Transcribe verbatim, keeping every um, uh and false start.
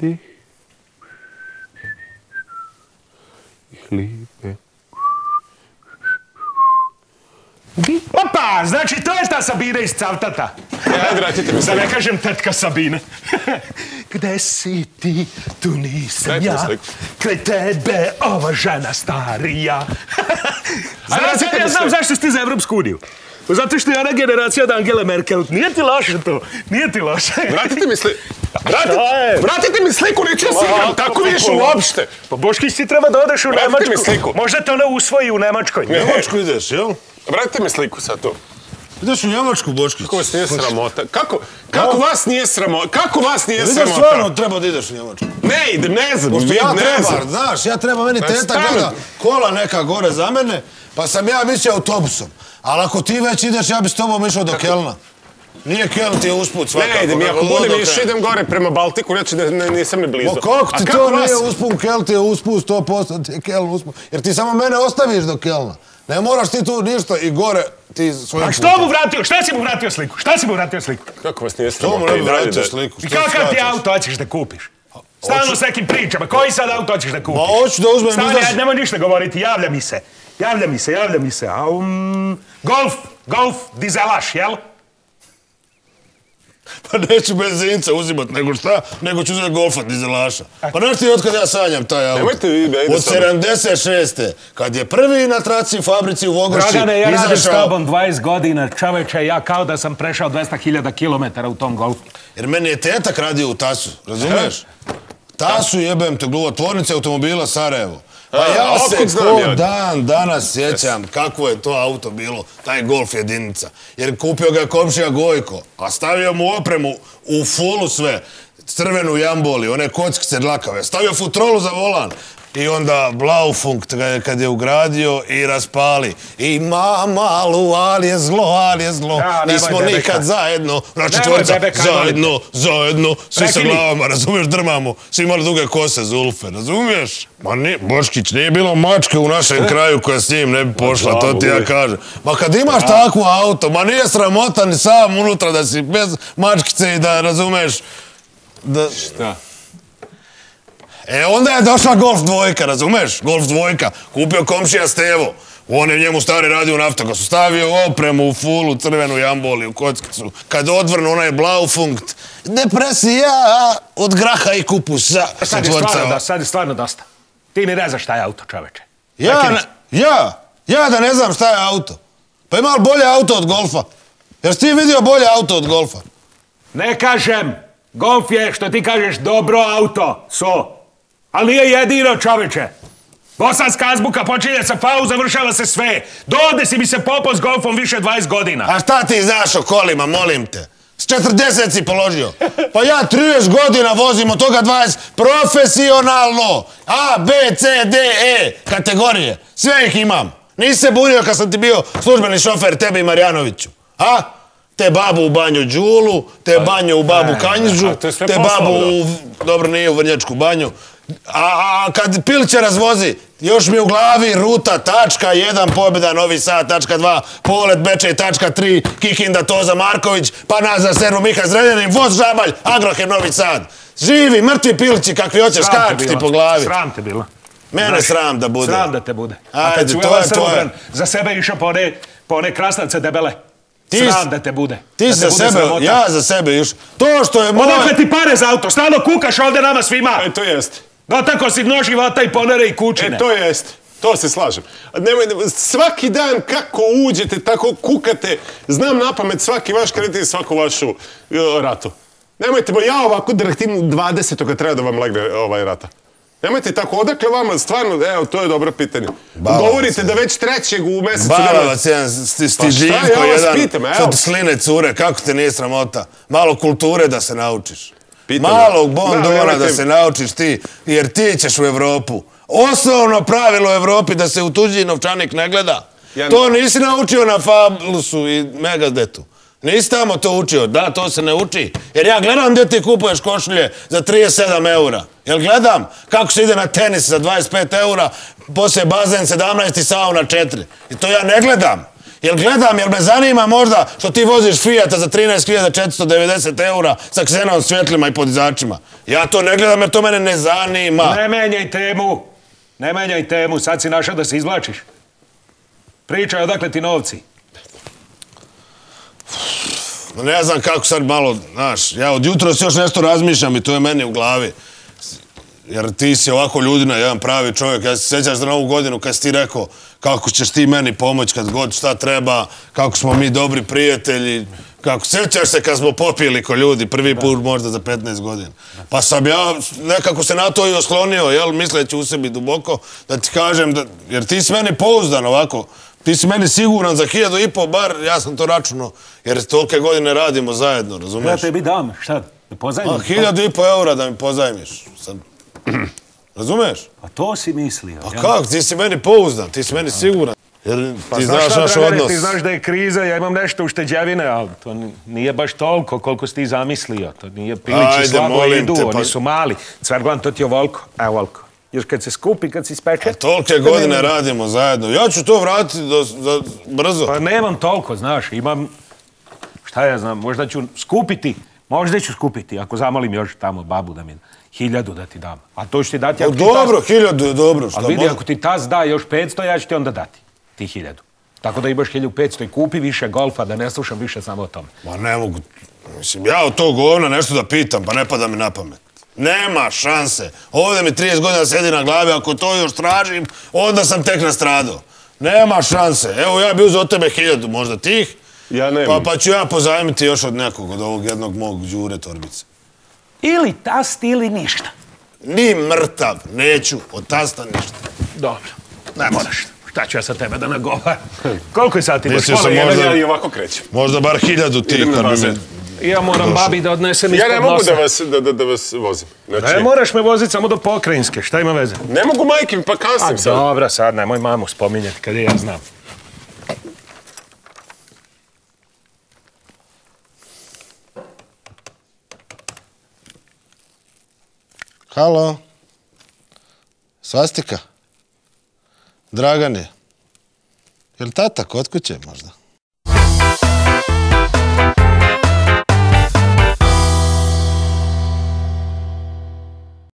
ti hlibe. Opa, znači to je ta Sabina iz Cavtata. Ajde, vratite mi sliku. Da ne kažem tetka Sabine. Gde si ti, tu nisam ja. Kraj tebe ova žena starija. Znači, ja znam zašto ste za Evropsku uniju. Zato što je ona generacija od Angele Merkel. Nije ti loše to. Nije ti loše. Vratite mi sliku. Vratite mi sliku, neću se igram. Tako više uopšte. Pa Boškić, ti treba da odeš u Nemačku. Vratite mi sliku. Možda te ona usvoji u Nemačkoj. U Nemačku ideš, jel? Vratite mi sliku sad tu. Ideš u Njemačku, Boškić. Kako vas nije sramota? Kako vas nije sramota? Kako vas nije sramota? Vidiš, stvarno treba da ideš u Njemačku. Ne idem, ne znam. Pošto ja treba, znaš, ja treba, meni teta gleda kola neka gore za mene, pa sam ja mislio autobusom. Ali ako ti već ideš, ja bi s tobom išao do Kelna. Nije Keln, ti je usput svakako. Ne idem, ako budem još idem gore prema Baltiku, neće da nisam ni blizu. O kako ti to nije usput, Keln ti je usput, sto posto ti je Keln usput. Jer ti samo mene ostaviš do Kelna. Ne moraš ti tu ništa i gore ti svojim putem. A što mu vratio? Šta si mu vratio sliku? Šta si mu vratio sliku? Kako vas nije sramota? Što mu ne bi vratio sliku? I kakav ti auto hoćeš da kupiš? Stalno s nekim pričama. Koji sad auto hoćeš da kupiš? Ma hoću da uzmem... Stani, ajde, nemoj ništa govoriti. Javlja mi se. Javlja mi se, javlja mi se. Golf, golf, dizelaš, jel? Pa neću benzinca uzimat, nego šta? Nego ću uzeti golfa, dizelaša. Pa znaš ti otkad ja sanjam taj auto? Nemojte vi da ide od sedamdeset šeste. Kad je prvi na traci fabrici u Vogorši izašao... Dragane, ja radim s tobom dvadeset godina, čoveče, ja kao da sam prešao dvesta hiljada kilometara u tom golfu. Jer meni je tetak radio u Tasu, razumiješ? Tasu jebem te gluvo, tvornice automobila Sarajevo. Pa ja se ko dan danas sjećam kako je to auto bilo, taj Golf jedinica. Jer kupio ga je komšija Gojko, a stavio mu opremu u fulu sve, crvenu jamboli, one kockice dlakave, stavio futrolu za volan. I onda Blaupunkt kad je ugradio i raspali. I malu, ali je zlo, ali je zlo. Nismo nikad zajedno. Znači četvorca, zajedno, zajedno. Svi sa glavama, razumiješ, drmamo. Svi imali duge kose, zulfe, razumiješ? Ma Boškić, nije bilo mačke u našem kraju koja s njim ne bi pošla, to ti ja kažem. Ma kad imaš takvu auto, ma nije sramota ni sam unutra da si bez mačkice i da, razumiješ... Šta? E, onda je došla Golf dvojka, razumeš? Golf dvojka. Kupio komšija Stevo. On je njemu stari radio u Naftogasu. Stavio opremu u fulu, crvenu jamboli, u kockicu. Kad odvrnu, ona je Blaupunkt. Depresija od graha i kupusa. Sad je stvarno dosta. Ti mi ne znaš šta je auto, čoveče. Ja? Ja? Ja da ne znam šta je auto? Pa ima li bolje auto od Golfa? Jer ti vidio bolje auto od Golfa? Ne kažem. Golf je, što ti kažeš, dobro auto. So. Ali nije jedino, čoveče. Bosanska azbuka počinje sa fau, završava se sve. Dovde si mi se popao s golfom više dvadeset godina. A šta ti znaš o kolima, molim te? S četrdeset si položio. Pa ja trideset godina vozim, od toga dvadeset profesionalno. A, B, C, D, E kategorije. Sve ih imam. Nisi se bunio kad sam ti bio službeni šofer tebi i Marjanoviću. A? Te babu u banju Đulu, te banju u babu Kanjižu, te babu u... Dobro, nije u Vrnjačku banju. A kad Pilića razvozi, još mi u glavi ruta, tačka jedan, pobjeda Novi Sad, tačka dva, polet Bečej, tačka tri, Kikinda, Toza Marković, pa nazad Servo Miha Zrenjanin, voz Žabalj, Agrohem Novi Sad. Živi, mrtvi Pilići, kakvi hoćeš, kači ti po glavi. Sram te bilo. Mene sram da bude. Sram da te bude. A kad su Eva Srbobran za sebe išao po one krasnavce debele. Sram da te bude. Ti za sebe, ja za sebe još. To što je moj... Odakle ti pare za auto? Stalno kukaš ovde nama svima. E, to jest. Da tako si nož i vata i ponere i kućine. E, to jest. To se slažem. Svaki dan kako uđete, tako kukate, znam napamet svaki vaš kredit i svaku vašu ratu. Nemojte, ja ovako direktivno dvadesetoga treba da vam legne ovaj rata. Nemojte tako, odakle vama, stvarno, evo, to je dobro pitanje. Govorite da već trećeg u mesecu... Balavac, jedan stiživko, jedan sad sline cure, kako te nije sramota? Malo kulture da se naučiš. Malo bondona da se naučiš ti, jer ti ćeš u Evropu. Osnovno pravilo u Evropi da se u tuđi novčanik ne gleda. To nisi naučio na Fabulosu i Megadetu. Nisi tamo to učio, da, to se ne uči. Jer ja gledam gdje ti kupuješ košulje za trideset sedam eura. Jel gledam kako se ide na tenis za dvadeset pet eura, poslije bazen sedamnaest i sauna četiri. I to ja ne gledam. Jel gledam, jel me zanima možda što ti voziš Fijata za trinaest hiljada četiristo devedeset eura sa ksenovom svjetlima i podizačima. Ja to ne gledam jer to mene ne zanima. Ne menjaj temu. Ne menjaj temu. Sad si našao da se izvlačiš. Pričaj odakle ti novci. Ne znam kako sad malo, znaš, ja od jutra još nešto razmišljam i to je meni u glavi. Jer ti si ovako ljudina, jedan pravi čovjek. Ja se sjećaš za novu godinu kad si ti rekao kako ćeš ti meni pomoći kad god šta treba, kako smo mi dobri prijatelji. Kako sjećaš se kad smo popili ko ljudi prvi put možda za petnaest godina. Pa sam ja nekako se na to i oslonio, jel, misleći u sebi duboko, da ti kažem, da, jer ti si meni pouzdan ovako. Ti si meni siguran za hiljadu i po bar, ja sam to računao, jer tolike godine radimo zajedno, razumiješ? Ja tebi dam, šta, da pozajmiš? A, hiljadu i po eura da mi pozajmiš. Sad, razumiješ? A to si mislio. Pa kako, ti si meni pouzdan, ti si meni siguran. Jer ti znaš naš odnos. Ti znaš da je kriza, ja imam nešto ušteđevine, ali to nije baš toliko koliko si ti zamislio. To nije pilići slabo idu, oni su mali. Cverglan, to ti je ovoliko, evo ovoliko. Još kad se skupi, kad se speče... A tolike godine radimo zajedno. Ja ću to vratiti brzo. Pa nemam toliko, znaš. Imam, šta ja znam, možda ću skupiti, možda ću skupiti, ako zamolim još tamo babu da mi hiljadu da ti dam. A to ću ti dati... Dobro, hiljadu je dobro. Ali vidi, ako ti tas da još petsto, ja ću ti onda dati ti hiljadu. Tako da imaš hiljadu petsto i kupi više golfa, da ne slušam više samo o tome. Ma ne mogu, mislim, ja od tog govna nešto da pitam, pa ne pada mi na pamet. Nema šanse. Ovdje mi trideset godina sedi na glavi, ako to još tražim, onda sam tek nastradao. Nema šanse. Evo, ja bi uzeo od tebe hiljadu, možda tih, ja nemam. Pa, pa ću ja pozajmiti još od nekog, od ovog jednog mog Đure Torbice. Ili tast ili ništa. Ni mrtav, neću, od tasta ništa. Dobro, ne moraš. Šta ću ja sa tebe da nagovaram? Koliko je sati? Mislio sam možda... Ja i ovako krećem. Možda bar hiljadu ti. Ja moram babi da odnesem ispod nosa. Ja ne mogu da vas, da, da, da vas vozim. Znači... Ne moraš me voziti samo do Pokrajinske, šta ima veze? Ne mogu majke mi, pa kasnim sad. Dobra, sad nemoj mamu spominjati, kad je ja znam. Halo? Svastika? Dragane? Je li tata kod kuće možda?